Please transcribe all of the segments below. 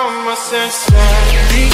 my senses.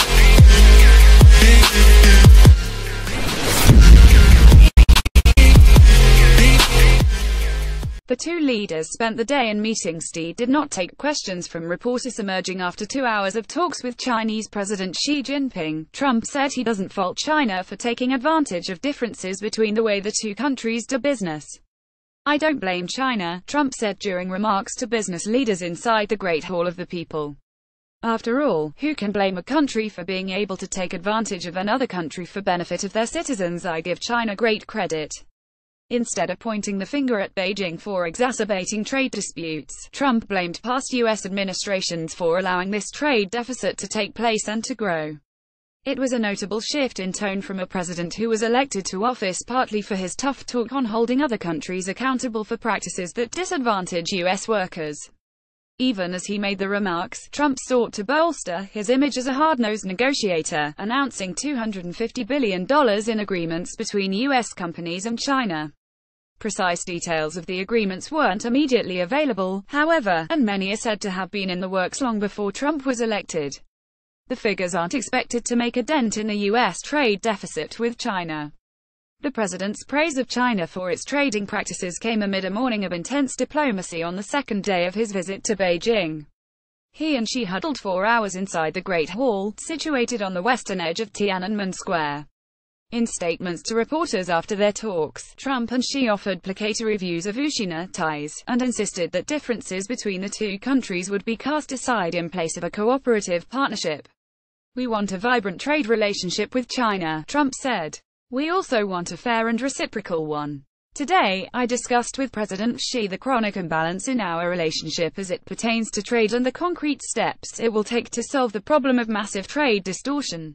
The two leaders spent the day in meetings. Xi did not take questions from reporters emerging after 2 hours of talks with Chinese President Xi Jinping. Trump said he doesn't fault China for taking advantage of differences between the way the two countries do business. "I don't blame China," Trump said during remarks to business leaders inside the Great Hall of the People. "After all, who can blame a country for being able to take advantage of another country for benefit of their citizens? I give China great credit." Instead of pointing the finger at Beijing for exacerbating trade disputes, Trump blamed past U.S. administrations for allowing this trade deficit to take place and to grow. It was a notable shift in tone from a president who was elected to office partly for his tough talk on holding other countries accountable for practices that disadvantage U.S. workers. Even as he made the remarks, Trump sought to bolster his image as a hard-nosed negotiator, announcing $250 billion in agreements between U.S. companies and China. Precise details of the agreements weren't immediately available, however, and many are said to have been in the works long before Trump was elected. The figures aren't expected to make a dent in the U.S. trade deficit with China. The president's praise of China for its trading practices came amid a morning of intense diplomacy on the second day of his visit to Beijing. He and Xi huddled 4 hours inside the Great Hall, situated on the western edge of Tiananmen Square. In statements to reporters after their talks, Trump and Xi offered placatory views of U-China ties, and insisted that differences between the two countries would be cast aside in place of a cooperative partnership. "We want a vibrant trade relationship with China," Trump said. "We also want a fair and reciprocal one. Today, I discussed with President Xi the chronic imbalance in our relationship as it pertains to trade and the concrete steps it will take to solve the problem of massive trade distortion."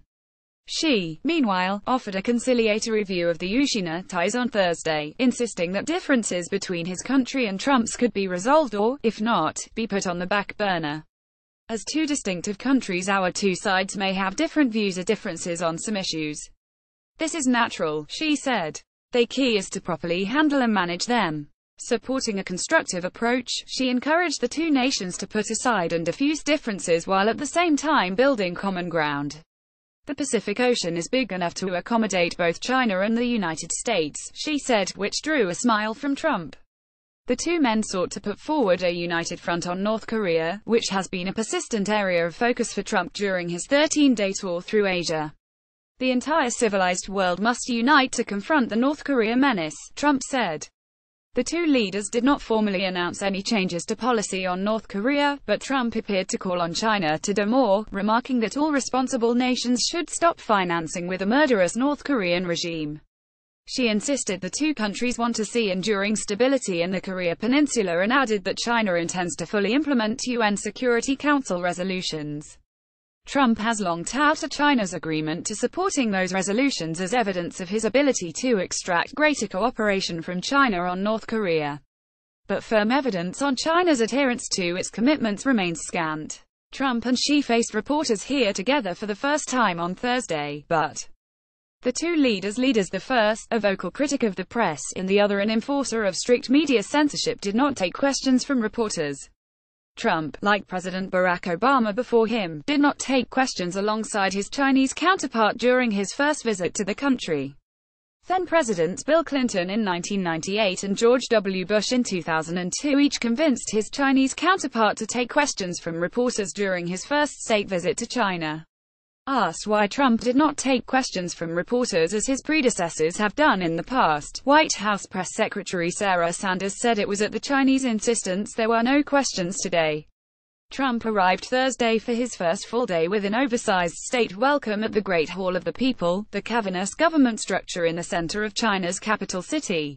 Xi, meanwhile, offered a conciliatory view of the U-China ties on Thursday, insisting that differences between his country and Trump's could be resolved or, if not, be put on the back burner. "As two distinctive countries, our two sides may have different views or differences on some issues. This is natural," Xi said. "The key is to properly handle and manage them." Supporting a constructive approach, Xi encouraged the two nations to put aside and diffuse differences while at the same time building common ground. "The Pacific Ocean is big enough to accommodate both China and the United States," Xi said, which drew a smile from Trump. The two men sought to put forward a united front on North Korea, which has been a persistent area of focus for Trump during his 13-day tour through Asia. "The entire civilized world must unite to confront the North Korea menace," Trump said. The two leaders did not formally announce any changes to policy on North Korea, but Trump appeared to call on China to do more, remarking that all responsible nations should stop financing with a murderous North Korean regime. Xi insisted the two countries want to see enduring stability in the Korea Peninsula and added that China intends to fully implement UN Security Council resolutions. Trump has long touted China's agreement to supporting those resolutions as evidence of his ability to extract greater cooperation from China on North Korea. But firm evidence on China's adherence to its commitments remains scant. Trump and Xi faced reporters here together for the first time on Thursday, but the two leaders, the first a vocal critic of the press and the other an enforcer of strict media censorship, did not take questions from reporters. Trump, like President Barack Obama before him, did not take questions alongside his Chinese counterpart during his first visit to the country. Then-Presidents Bill Clinton in 1998 and George W. Bush in 2002 each convinced his Chinese counterpart to take questions from reporters during his first state visit to China. Asked why Trump did not take questions from reporters as his predecessors have done in the past, White House Press Secretary Sarah Sanders said it was at the Chinese insistence there were no questions today. Trump arrived Thursday for his first full day with an oversized state welcome at the Great Hall of the People, the cavernous government structure in the center of China's capital city.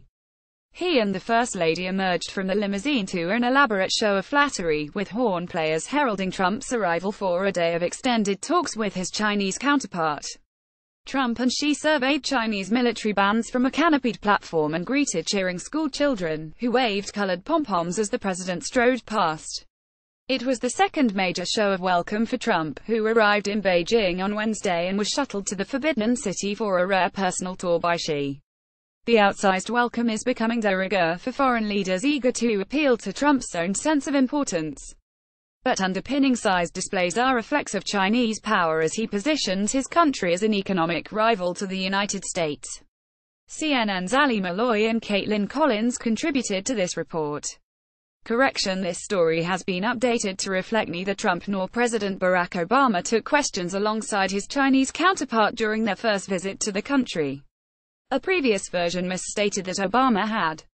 He and the First Lady emerged from the limousine to an elaborate show of flattery, with horn players heralding Trump's arrival for a day of extended talks with his Chinese counterpart. Trump and Xi surveyed Chinese military bands from a canopied platform and greeted cheering school children, who waved colored pom-poms as the president strode past. It was the second major show of welcome for Trump, who arrived in Beijing on Wednesday and was shuttled to the Forbidden City for a rare personal tour by Xi. The outsized welcome is becoming de rigueur for foreign leaders eager to appeal to Trump's own sense of importance. but underpinning Xi's displays are reflex of Chinese power as he positions his country as an economic rival to the United States. CNN's Ali Malloy and Caitlin Collins contributed to this report. Correction: this story has been updated to reflect neither Trump nor President Barack Obama took questions alongside his Chinese counterpart during their first visit to the country. A previous version misstated that Obama had